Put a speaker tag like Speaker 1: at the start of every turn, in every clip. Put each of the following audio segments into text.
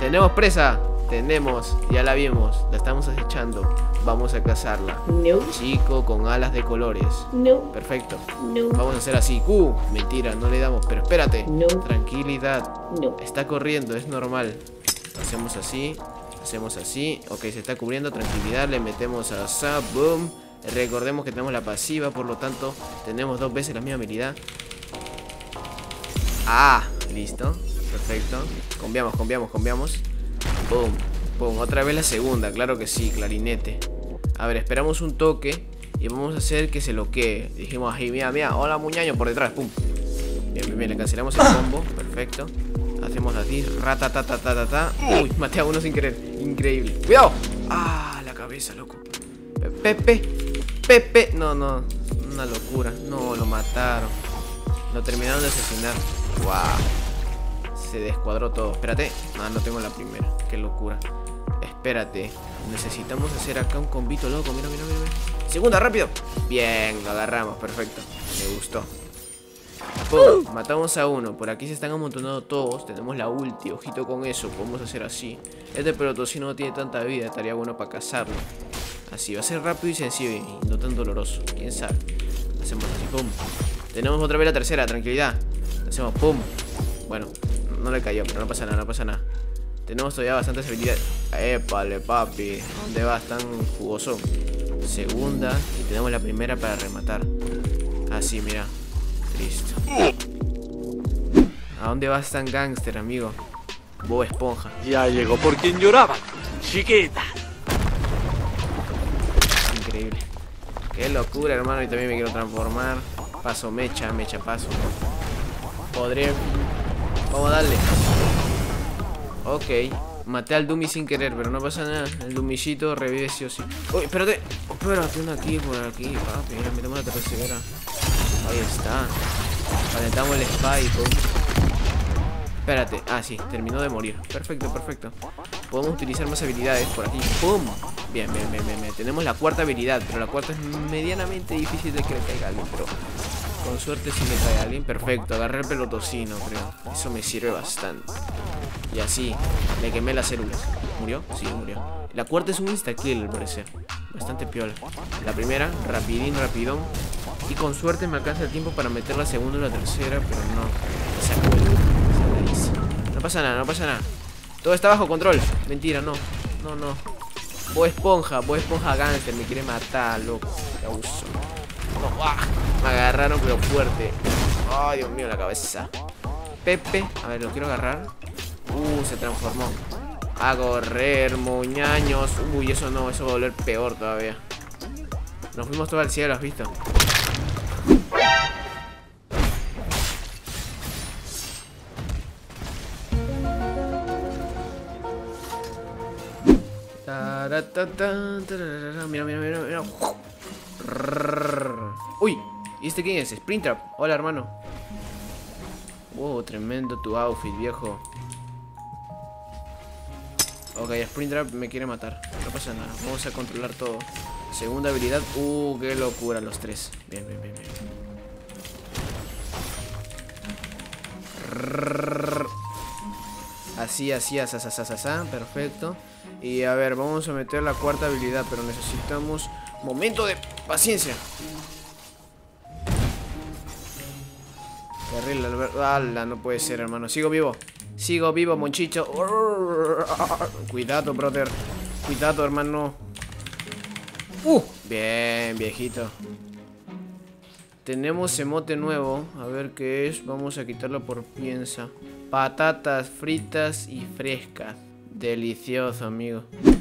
Speaker 1: Tenemos presa. Tenemos, ya la vimos. La estamos acechando. Vamos a cazarla.
Speaker 2: No.
Speaker 1: Chico con alas de colores.
Speaker 2: No.
Speaker 1: Perfecto.
Speaker 2: No.
Speaker 1: Vamos a hacer así. Mentira, no le damos. Pero espérate.
Speaker 2: No.
Speaker 1: Tranquilidad.
Speaker 2: No.
Speaker 1: Está corriendo, es normal. Hacemos así. Hacemos así. Ok, se está cubriendo. Tranquilidad. Le metemos a Zap. Boom. Recordemos que tenemos la pasiva. Por lo tanto, tenemos 2 veces la misma habilidad. Ah, listo. Perfecto. Cambiamos. Boom. Boom. Otra vez la segunda. Claro que sí, clarinete. A ver, esperamos un toque. Y vamos a hacer que se loquee. Dijimos, ahí, mira. Hola, muñaño, por detrás. Pum. Bien. Le cancelamos el combo. Perfecto. Hacemos así. Ratatatatata. Uy, maté a uno sin querer. Increíble. ¡Cuidado! Ah, la cabeza, loco. Pepe. No. Una locura. No, lo mataron. Lo terminaron de asesinar. Wow. Se descuadró todo. Espérate. No tengo la primera. Qué locura. Espérate. Necesitamos hacer acá un combito loco. Mira. Segunda, rápido. Bien, lo agarramos. Perfecto. Me gustó. ¡Pum! Matamos a uno. Por aquí se están amontonando todos. Tenemos la ulti. Ojito con eso. Podemos hacer así. Este pelotocino no tiene tanta vida. Estaría bueno para cazarlo. Así. Va a ser rápido y sencillo. Y no tan doloroso. Quién sabe. Hacemos así. ¡Pum! Tenemos otra vez la tercera. Tranquilidad. Hacemos ¡pum! Bueno. No le cayó. Pero no pasa nada. Tenemos todavía bastantes habilidades. Épale, papi. ¿Dónde vas tan jugoso? Segunda. Y tenemos la primera para rematar. Así, mira. Listo. ¿A dónde vas tan gángster, amigo? Bob Esponja.
Speaker 3: Ya llegó por quien lloraba, chiquita.
Speaker 1: Increíble. Qué locura, hermano. Y también me quiero transformar. Paso mecha, paso. Podré. Vamos a darle. Ok. Maté al Dummy sin querer, pero no pasa nada. El Dummycito revive sí o sí. Uy, espérate. Espérate, una aquí, por aquí, papi. Mira, metemos la tercera. Ahí está. Calentamos el spike. Espérate. Ah, sí, terminó de morir. Perfecto. Podemos utilizar más habilidades por aquí. ¡Pum! Bien. Tenemos la cuarta habilidad, pero la cuarta es medianamente difícil de que le caiga a alguien, pero con suerte si le cae a alguien. Perfecto, agarré el pelotocino, creo. Eso me sirve bastante. Y así, le quemé las células. ¿Murió? Sí, murió. La cuarta es un insta-kill, al parecer. Bastante piola. La primera, rapidón. Y con suerte me alcanza el tiempo para meter la segunda y la tercera, pero no. No pasa nada. Todo está bajo control. Mentira, no. Bob Esponja gánster. Me quiere matar, loco. Qué abuso. No, me agarraron, pero fuerte. Ay, Dios mío, la cabeza. Pepe. A ver, lo quiero agarrar. Se transformó. A correr, muñaños. Uy, eso no, eso va a doler peor todavía. Nos fuimos todo al cielo, ¿has visto? Mira. Uy, ¿y este quién es? Springtrap. Hola, hermano. Wow, tremendo tu outfit, viejo. Ok, Springtrap me quiere matar. No pasa nada, vamos a controlar todo. Segunda habilidad. Qué locura los tres. Bien. Así, perfecto. Y a ver, vamos a meter la cuarta habilidad, pero necesitamos momento de paciencia. Terrible, ¡hala! No puede ser, hermano. Sigo vivo, monchicho. Cuidado, brother. Cuidado, hermano. Bien, viejito. Tenemos emote nuevo. A ver qué es. Vamos a quitarlo por piensa. Patatas fritas y frescas. Delicioso, amigo.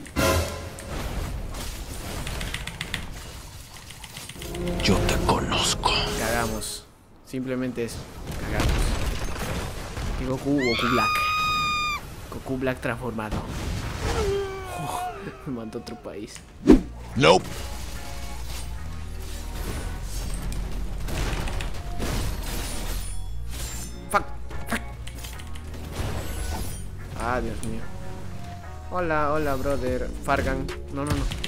Speaker 3: Yo te conozco.
Speaker 1: Cagamos. Simplemente eso. Cagamos. Y Goku Black. Goku Black transformado. Me mandó a otro país.
Speaker 3: Nope.
Speaker 1: Fuck. Ah, Dios mío. Hola, brother. Fargan. No.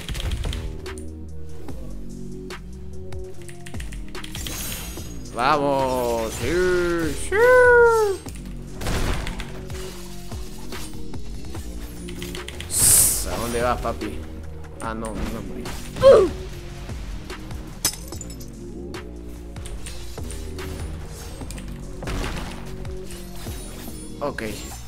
Speaker 1: Vamos. Sí. ¿A dónde vas, papi? Ah, no, no morí. Ok.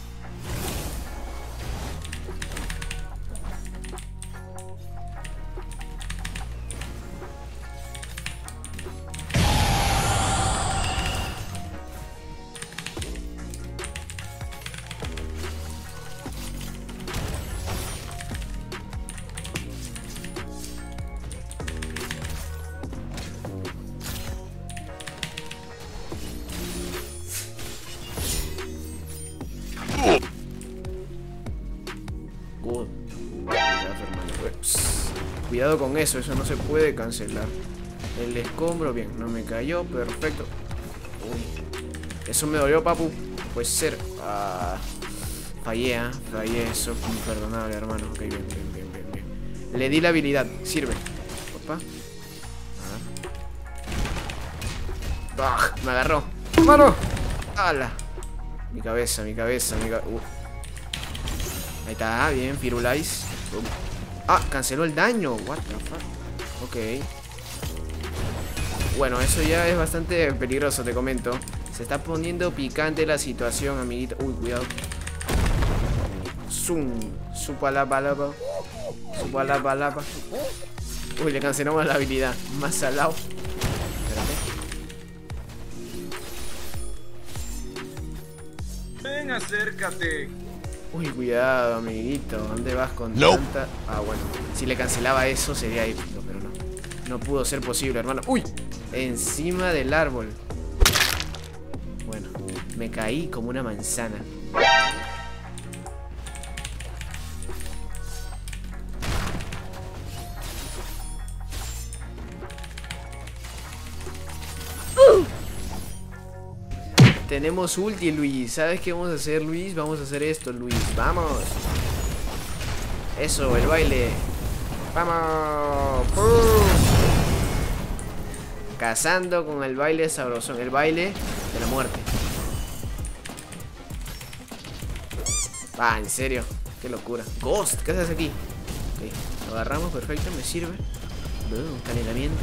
Speaker 1: Cuidado con eso no se puede cancelar. El escombro, bien, no me cayó, perfecto. Uy, eso me dolió, papu. Puede ser. Fallé, fallé, eso es imperdonable, hermano. Ok, bien. Le di la habilidad, sirve. Opa. Me agarró. ¡Mano! ¡Hala! Mi cabeza. Ahí está, bien, Firulais. Canceló el daño. What the fuck. Ok. Bueno, eso ya es bastante peligroso, te comento. Se está poniendo picante la situación, amiguito. Uy, cuidado. Supalapalapa. Uy, le cancelamos la habilidad. Más salado. Espérate.
Speaker 3: Ven, acércate.
Speaker 1: Uy, cuidado, amiguito. ¿Dónde vas con tanta...? Bueno. Si le cancelaba eso sería épico, pero no. No pudo ser posible, hermano. ¡Uy! Encima del árbol. Bueno, me caí como una manzana. Tenemos ulti, Luis. ¿Sabes qué vamos a hacer, Luis? Vamos a hacer esto, Luis. ¡Vamos! Eso, el baile. ¡Vamos! ¡Pum! Cazando con el baile sabrosón. El baile de la muerte. En serio. Qué locura. Ghost, ¿qué haces aquí? Ok, lo agarramos, perfecto, me sirve. Calentamiento.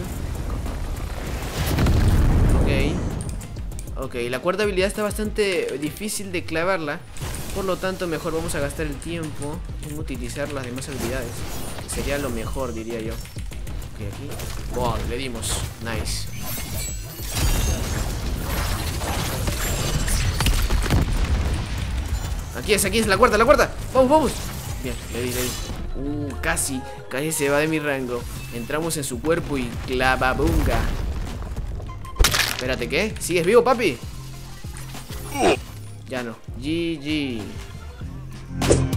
Speaker 1: Ok, la cuarta habilidad está bastante difícil de clavarla. Por lo tanto, mejor vamos a gastar el tiempo en utilizar las demás habilidades. Sería lo mejor, diría yo. Ok, aquí. Wow, le dimos. Nice. Aquí es, la cuarta. Vamos. Bien, le di. Casi se va de mi rango. Entramos en su cuerpo y clavabunga. Espérate, ¿qué? ¿Sigues vivo, papi? Ya no. GG.